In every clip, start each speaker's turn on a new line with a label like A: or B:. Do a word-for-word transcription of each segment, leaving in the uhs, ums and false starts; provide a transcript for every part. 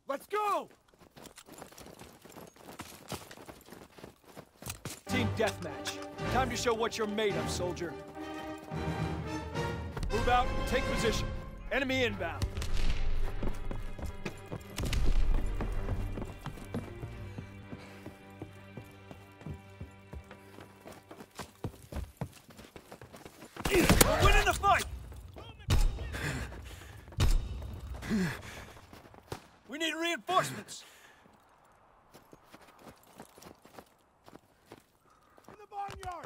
A: Let's go!
B: Team deathmatch. Time to show what you're made of, soldier. Move out and take position. Enemy inbound. We're winning the fight! We need reinforcements.
A: In the barnyard!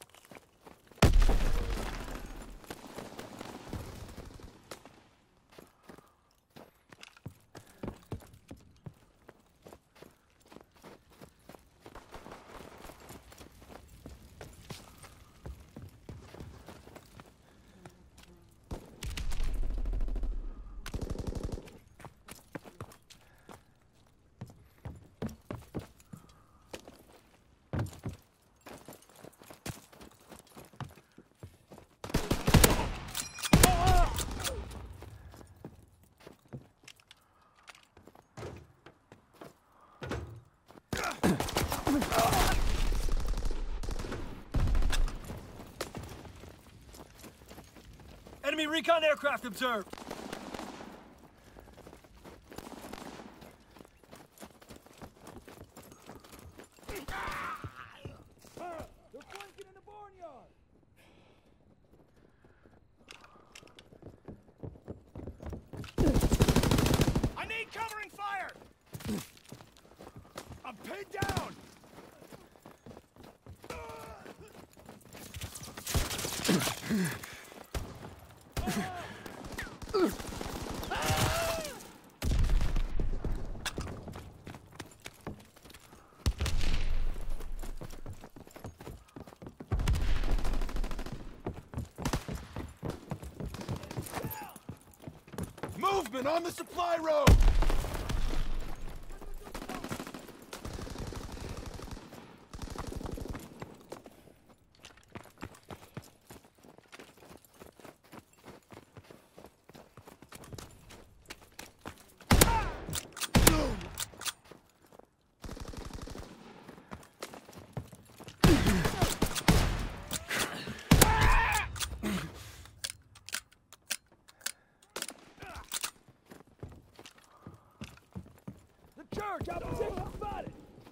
B: Enemy recon aircraft observed.
A: They're flanking in the barnyard! I need covering fire! I'm pinned down! Movement on the supply road!
B: Church, I'm position spotted.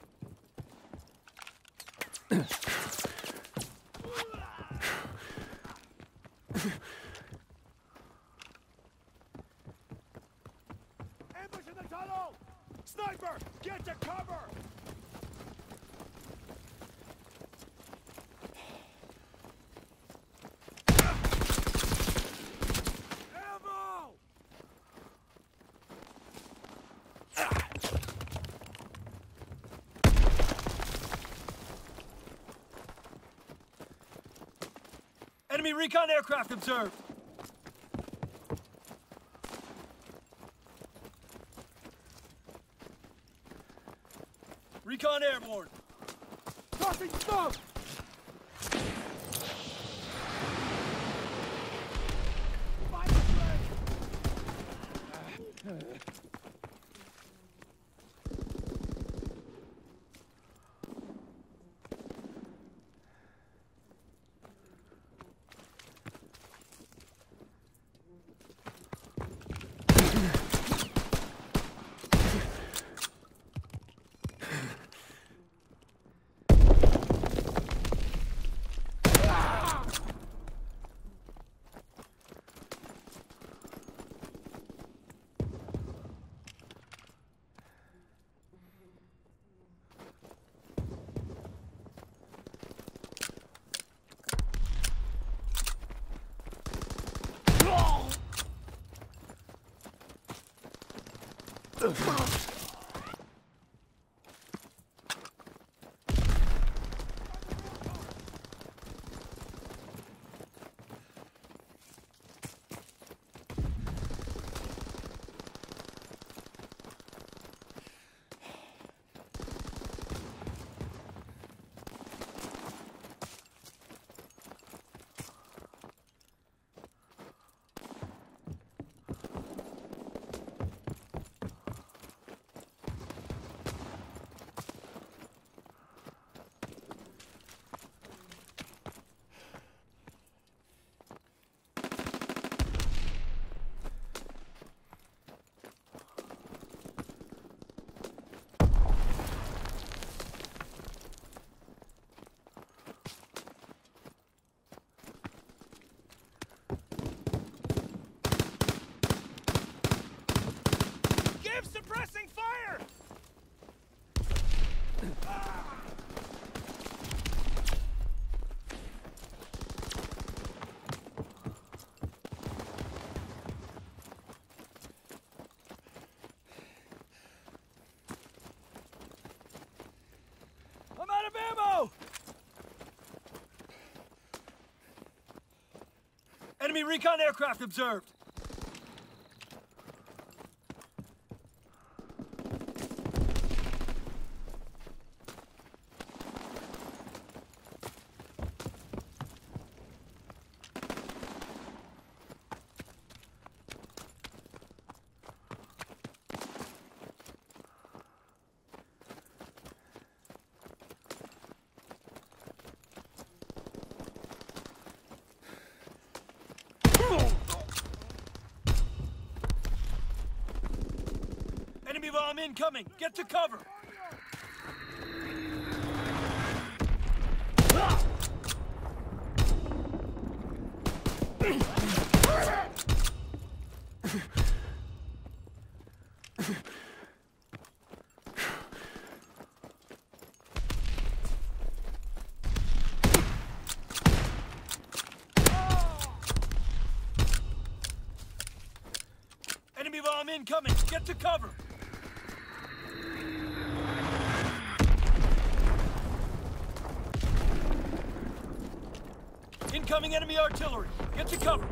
A: Ambush in the tunnel! Sniper, get to cover! Ammo!
B: Enemy recon aircraft observed. Recon airborne.
A: Tossing smoke! Find the flank!
B: Enemy recon aircraft observed. Enemy bomb incoming! Get to cover! Enemy bomb incoming! Get to cover! Incoming enemy artillery! Get to cover!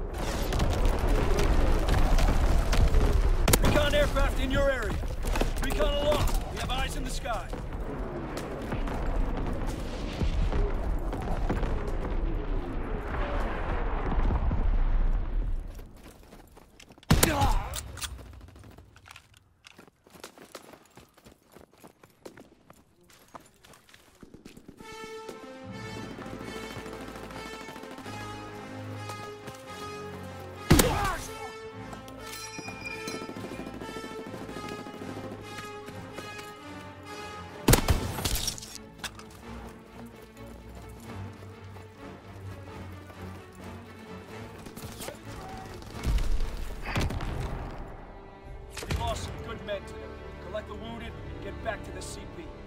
B: Recon aircraft in your area. Recon aloft. We have eyes in the sky. We lost some good men today. Collect the wounded and get back to the C P.